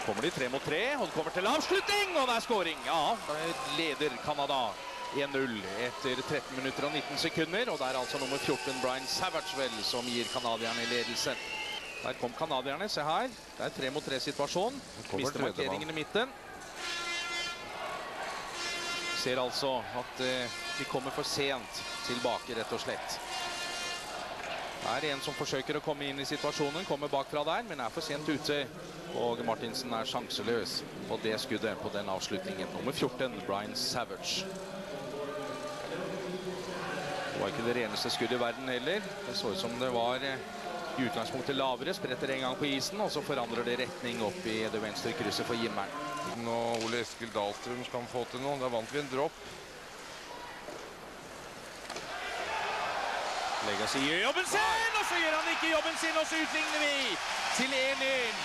Kommer de 3 mot 3, og det kommer til avslutning, og det er scoring. Ja, leder Canada 1-0 etter 13 minutter og 19 sekunder, og det er altså nummer 14, Brian Savage, som gir kanadierne ledelse. Der kom kanadierne, se her. Det er 3 mot 3 situasjon. Mister markeringen i midten. Ser altså at de kommer for sent tilbake, rett og slett. Det er en som forsøker å komme inn i situasjonen, kommer bakfra der, men er for sent ute. Og Martinsen er sjanseløs på det skuddet på den avslutningen. Nummer 14, Brian Savage. Det var ikke det reneste skuddet i verden heller. Det så ut som det var i utgangspunktet lavere, spretter en gang på isen, og så forandrer det retning opp i det venstre krysset for Jimmeren. Nå Ole Eskil Dahlstrøm skal få til noe. Der vant vi en dropp. Legacy gjør jobben sin, og så gjør han ikke jobben sin, og så utligner vi til 1-1.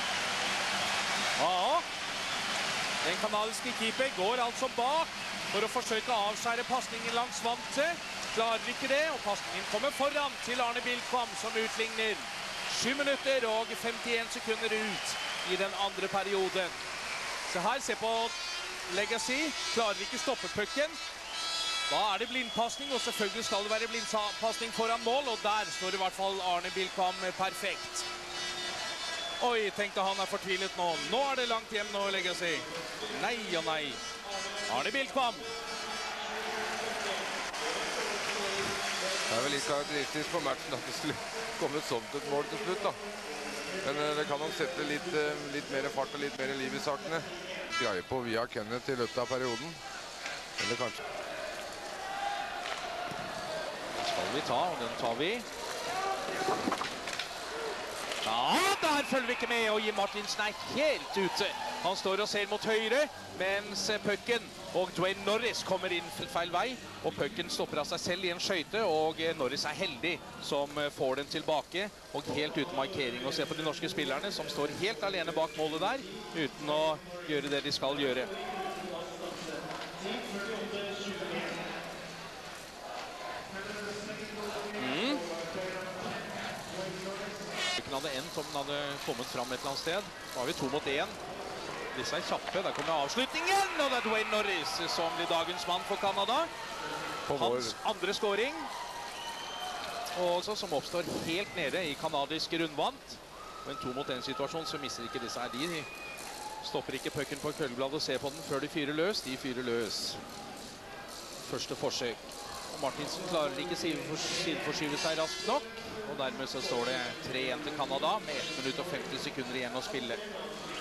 Ja, den kanadiske keeper går altså bak for å forsøke å avskjære passningen langs vantet. Klarer ikke det, og passningen kommer foran til Arne Bilkvam, som utligner 7 minutter og 51 sekunder ut i den andre perioden. Så her, se på Legacy, klarer ikke stoppe pucken. Da er det blindpassning, og selvfølgelig skal det være blindpassning foran mål, og der står i hvert fall Arne Bilkvam perfekt. Oi, tenkte han er fortvilet nå. Nå er det langt hjem nå, Legacy. Nei og nei. Arne Bilkvam. Det er vel ikke karakteristisk på matchen at det skulle komme sånn til et mål til slutt, da. Men det kan nok sette litt mer fart og litt mer liv i sakene. Greier på via Kenneth i løpet av perioden. Eller kanskje. Den skal vi ta, og den tar vi. Ja, der følger vi ikke med, og Jim Martinsen er helt ute. Han står og ser mot høyre, mens pucken og Dwayne Norris kommer inn feil vei, og pucken stopper av seg selv i en skøyte, og Norris er heldig som får den tilbake, og helt uten markering. Og se på de norske spillerne som står helt alene bak målet der, uten å gjøre det de skal gjøre. Pucken hadde endt om den hadde kommet fram et eller annet sted. Da har vi 2 mot 1. Disse er kjappe. Der kommer avslutningen, og det er Dwayne Norris som blir dagens mann for Canada. Hans andre scoring. Og også som oppstår helt nede i kanadisk rundvant. Og en 2 mot 1 situasjon, så mister ikke disse her. De stopper ikke pucken på kølgebladet og ser på den før de fyrer løs. De fyrer løs. Første forsøk. Og Martinsen klarer ikke sideforskyve seg raskt nok. Og dermed så står det 3-1 til Canada med 1 minutt og 50 sekunder igjen å spille.